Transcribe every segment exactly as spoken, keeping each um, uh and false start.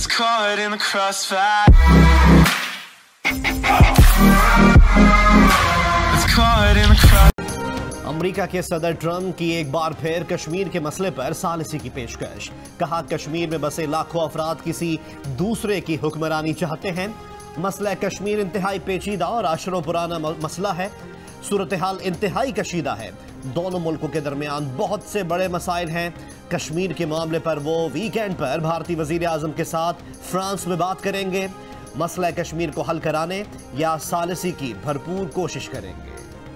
It's caught in the crossfire. It's caught in the crossfire. America के सदर Trump की एक बार फिर कश्मीर के मसले पर सालिसी की पेशकश। कहा कश्मीर में बसे लाखों अफराद किसी दूसरे की हुक्मरानी चाहते हैं। मसला कश्मीर इंतहाई पेचीदा और आशरों पुराना मसला है। सूरत हाल इंतहाई कशीदा है। दोनों मुल्कों के दरमियान बहुत से बड़े मसाइल हैं। कश्मीर के मामले पर वो वीकेंड पर भारतीय वजीर आजम के साथ फ्रांस में बात करेंगे। मसला कश्मीर को हल कराने या सालिसी की भरपूर कोशिश करेंगे।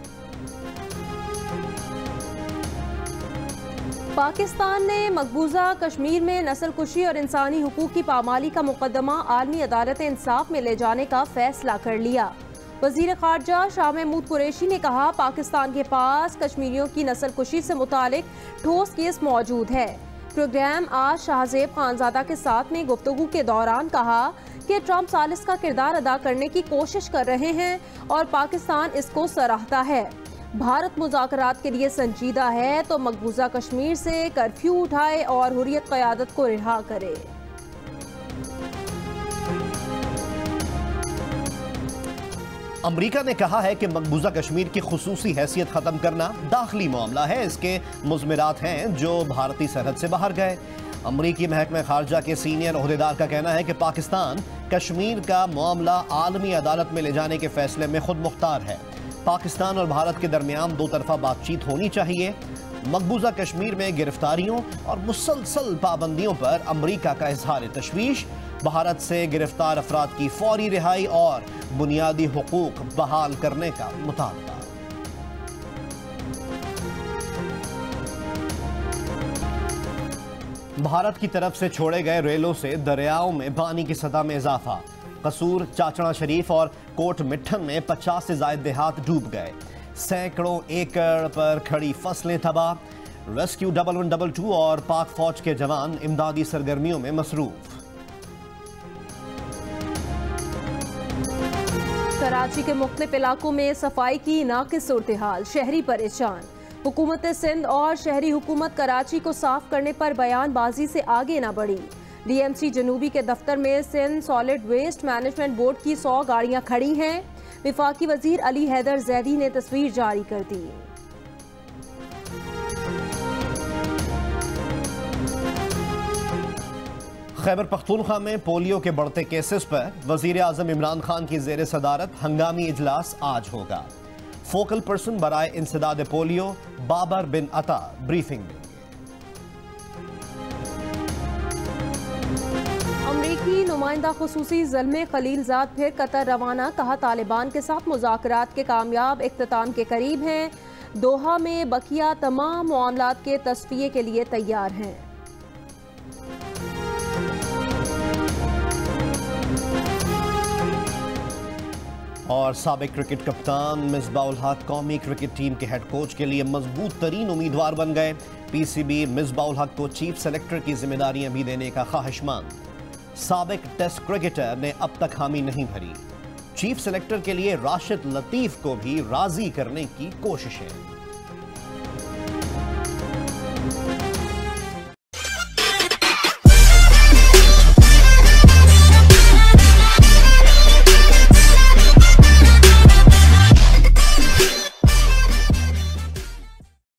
पाकिस्तान ने मकबूजा कश्मीर में नस्ल कुशी और इंसानी हुकूक की पामाली का मुकदमा आलमी अदालत इंसाफ में ले जाने का फैसला कर लिया। वजीर खारजा शाह महमूद कुरैशी ने कहा पाकिस्तान के पास कश्मीरियों की नस्ल कुशी से मुतालिक ठोस केस मौजूद है। प्रोग्राम आज शाहजेब खानजादा के साथ में गुफ्तगू के दौरान कहा कि ट्रंप सालिस का किरदार अदा करने की कोशिश कर रहे हैं और पाकिस्तान इसको सराहता है। भारत मुज़ाकरात के लिए संजीदा है तो मकबूजा कश्मीर से कर्फ्यू उठाए और हुर्रियत क़यादत को रिहा करे। अमेरिका ने कहा है कि मकबूजा कश्मीर की खुसूसी हैसियत ख़त्म करना दाखिली मामला है। इसके मुज़मिरात हैं जो भारतीय सरहद से बाहर गए। अमरीकी महकमा खारजा के सीनियर ओहदेदार का कहना है कि पाकिस्तान कश्मीर का मामला आलमी अदालत में ले जाने के फैसले में खुद मुख्तार है। पाकिस्तान और भारत के दरमियान दो तरफा बातचीत होनी चाहिए। मकबूजा कश्मीर में गिरफ्तारियों और मुसलसल पाबंदियों पर अमरीका का इजहार तशवीश। भारत से गिरफ्तार अफराद की फौरी रिहाई और बुनियादी हुकूक बहाल करने का मुतालबा। भारत की तरफ से छोड़े गए रेलों से दरियाओं में पानी की सतह में इजाफा। कसूर, चाचड़ा शरीफ और कोट मिट्ठन में पचास से ज्यादा देहात डूब गए। सैकड़ों एकड़ पर खड़ी फसलें तबाह। Rescue double one double two और पाक फौज के जवान इमदादी सरगर्मियों में मसरूफ। कराची के मुख्तलिफ इलाकों में सफाई की नाकिस सूरत हाल, शहरी परेशान। हुकूमत सिंध और शहरी हुकूमत कराची को साफ करने पर बयानबाजी से आगे न बढ़ी। डीएमसी जनूबी के दफ्तर में Sindh solid waste management board की सौ गाड़ियां खड़ी हैं। विफाकी वजीर अली हैदर जैदी ने तस्वीर जारी कर दी। खैबर पख्तूनख्वा में पोलियो के बढ़ते केसेस पर वजीर आजम इमरान खान की जेर सदारत हंगामी इजलास आज होगा। फोकल पर्सन बराए इंसदाद पोलियो बाबर बिन अता ब्रीफिंग देंगे। अमरीकी नुमाइंदा खुसूसी ज़ल्मे खलीलजाद फिर कतर रवाना। कहा तालिबान के साथ मुज़ाकरात के कामयाब इख्तिताम के करीब हैं। दोहा में बकिया तमाम मामलात के तस्फिये के लिए तैयार हैं। और साबिक क्रिकेट कप्तान मिसबाउल हक कौमी क्रिकेट टीम के हेड कोच के लिए मजबूत तरीन उम्मीदवार बन गए। पीसीबी मिसबाउल हक को चीफ सेलेक्टर की जिम्मेदारियां भी देने का ख्वाहिशमंद। साबिक टेस्ट क्रिकेटर ने अब तक हामी नहीं भरी। चीफ सेलेक्टर के लिए राशिद लतीफ को भी राजी करने की कोशिशें।